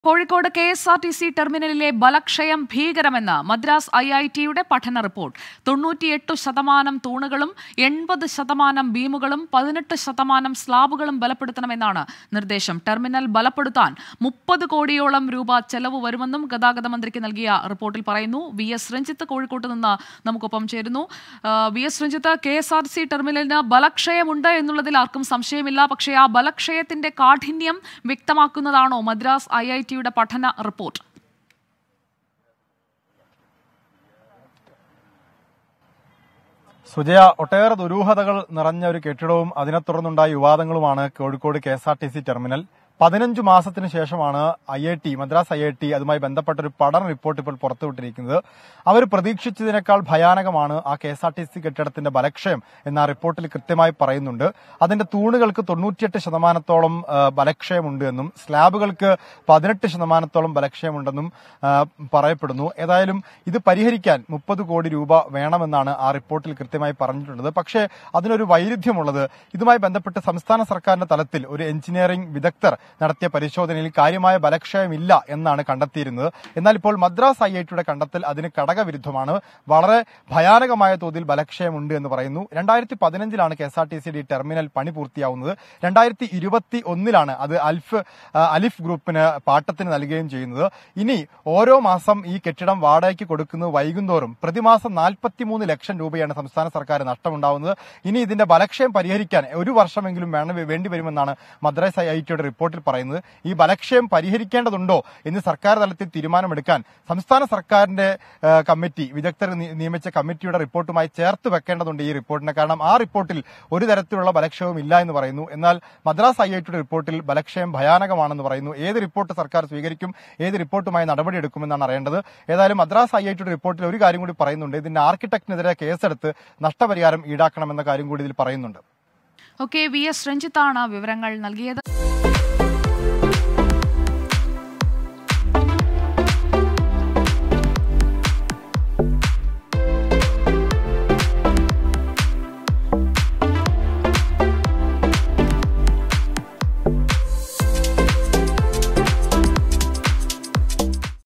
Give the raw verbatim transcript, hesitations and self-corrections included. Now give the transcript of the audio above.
Kozhikode K S R T C ടെർമിനലിലെ ബലക്ഷയം ഭീകരമെന്ന് Madras I I ടിയുടെ പഠന റിപ്പോർട്ട്. തൊണ്ണൂറ്റിയെട്ട് ശതമാനം തൂണുകളും എൺപത് ശതമാനം ബീമുകളും പതിനെട്ട് ശതമാനം സ്ലാബുകളും ബലപ്പെടുത്തണമെന്നാണ് നിർദ്ദേശം. ടെർമിനൽ ബലപ്പെടുത്താൻ മുപ്പത് കോടിയോളം രൂപ ചെലവ് വരുമെന്നും ഗതാഗത മന്ത്രിക്ക് നൽകിയ റിപ്പോർട്ടിൽ പറയുന്നു. വി എസ് രഞ്ജിത്ത് കോഴിക്കോട്ട് നിന്ന് നമുക്കൊപ്പം ചേരുന്നു. V S Ranjith, K S R T C ടെർമിനലിന് ബലക്ഷയമുണ്ട് എന്നുള്ളതിൽ ആർക്കും സംശയമില്ല. പക്ഷേ ആ ബലക്ഷയത്തിന്റെ കാഠിന്യം വ്യക്തമാക്കുന്നതാണോ മദ്രാസ് ഐ ഐ ടിയുടെ പഠന റിപ്പോർട്ട്? സുജയ, ഒട്ടേറെ ദുരൂഹതകൾ നിറഞ്ഞ ഒരു കെട്ടിടവും അതിനെ തുടർന്നുണ്ടായ വിവാദങ്ങളുമാണ് Kozhikode K S R T C terminal. പതിനഞ്ച് മാസത്തിന് ശേഷമാണ് I I T Madras I I T അതുമായി ബന്ധപ്പെട്ട ഒരു പഠന റിപ്പോർട്ട് ഇപ്പോൾ പുറത്തുവിട്ടിരിക്കുന്നത്. അവർ പ്രതീക്ഷിച്ചതിനേക്കാൾ ഭയാനകമാണ് ആ K S R T C കെട്ടിടത്തിന്റെ ബലക്ഷയം എന്ന ആ റിപ്പോർട്ടിൽ കൃത്യമായി പറയുന്നുണ്ട്. അതിന്റെ തൂണുകൾക്ക് തൊണ്ണൂറ്റിയെട്ട് ശതമാനത്തോളം ബലക്ഷയമുണ്ട് എന്നും സ്ലാബുകൾക്ക് പതിനെട്ട് ശതമാനത്തോളം ബലക്ഷയമുണ്ടെന്നും പറയപ്പെടുന്നു. ഏതായാലും ഇത് പരിഹരിക്കാൻ മുപ്പത് കോടി രൂപ വേണമെന്നാണ് ആ റിപ്പോർട്ടിൽ കൃത്യമായി പറഞ്ഞിട്ടുള്ളത്. പക്ഷേ അതിനൊരു വൈരുദ്ധ്യമുള്ളത്, ഇതുമായി ബന്ധപ്പെട്ട് സംസ്ഥാന സർക്കാരിന്റെ തലത്തിൽ ഒരു എഞ്ചിനീയറിംഗ് വിദഗ്ധർ നടത്തിയ പരിശോധനയിൽ കാര്യമായ ബലക്ഷയമില്ല എന്നാണ് കണ്ടെത്തിയിരുന്നത്. എന്നാൽ ഇപ്പോൾ മദ്രാസ് ഐ ഐ ടിയുടെ കണ്ടെത്തൽ അതിന് ഘടകവിരുദ്ധമാണ്. വളരെ ഭയാനകമായ തോതിൽ ബലക്ഷയമുണ്ട് എന്ന് പറയുന്നു. രണ്ടായിരത്തി പതിനഞ്ചിലാണ് കെ എസ് ആർ ടി സിയുടെ ടെർമിനൽ പണി പൂർത്തിയാവുന്നത്. രണ്ടായിരത്തി ഇരുപത്തി ഒന്നിലാണ് അത് അൽഫ് അലിഫ് ഗ്രൂപ്പിന് പാട്ടത്തിന് നൽകുകയും ചെയ്യുന്നത്. ഇനി ഓരോ മാസം ഈ കെട്ടിടം വാടകയ്ക്ക് കൊടുക്കുന്നത് വൈകുന്തോറും പ്രതിമാസം നാൽപ്പത്തിമൂന്ന് ലക്ഷം രൂപയാണ് സംസ്ഥാന സർക്കാർ നഷ്ടമുണ്ടാവുന്നത്. ഇനി ഇതിന്റെ ബലക്ഷയം പരിഹരിക്കാൻ ഒരു വർഷമെങ്കിലും വേണം വേണ്ടിവരുമെന്നാണ് മദ്രാസ് ഐ ഐ ടിയുടെ റിപ്പോർട്ടിൽ പറയുന്നത്. ഈ ബലക്ഷയം പരിഹരിക്കേണ്ടതുണ്ടോ എന്ന് സർക്കാർ തലത്തിൽ തീരുമാനമെടുക്കാൻ സംസ്ഥാന സർക്കാരിന്റെ കമ്മിറ്റി, വിദഗ്ധർ നിയമിച്ച കമ്മിറ്റിയുടെ റിപ്പോർട്ടുമായി ചേർത്ത് വെക്കേണ്ടതുണ്ട് ഈ റിപ്പോർട്ടിനെ. കാരണം ആ റിപ്പോർട്ടിൽ ഒരു തരത്തിലുള്ള ബലക്ഷയവും ഇല്ല എന്ന് പറയുന്നു. എന്നാൽ മദ്രാസ് ഐ ഐ ടിയുടെ റിപ്പോർട്ടിൽ ബലക്ഷയം ഭയാനകമാണെന്ന് പറയുന്നു. ഏത് റിപ്പോർട്ട് സർക്കാർ സ്വീകരിക്കും, ഏത് റിപ്പോർട്ടുമായി നടപടിയെടുക്കുമെന്നാണ് അറിയേണ്ടത്. ഏതായാലും മദ്രാസ് ഐ ഐ ടിയുടെ റിപ്പോർട്ടിൽ ഒരു കാര്യം കൂടി പറയുന്നുണ്ട്. ഇതിന്റെ ആർക്കിടെക്ടിനെതിരെ കേസെടുത്ത് നഷ്ടപരിഹാരം ഈടാക്കണമെന്ന കാര്യം കൂടി ഇതിൽ പറയുന്നുണ്ട്. ഓക്കെ, വി എസ് രഞ്ജിത്താണ് വിവരങ്ങൾ നൽകിയത്.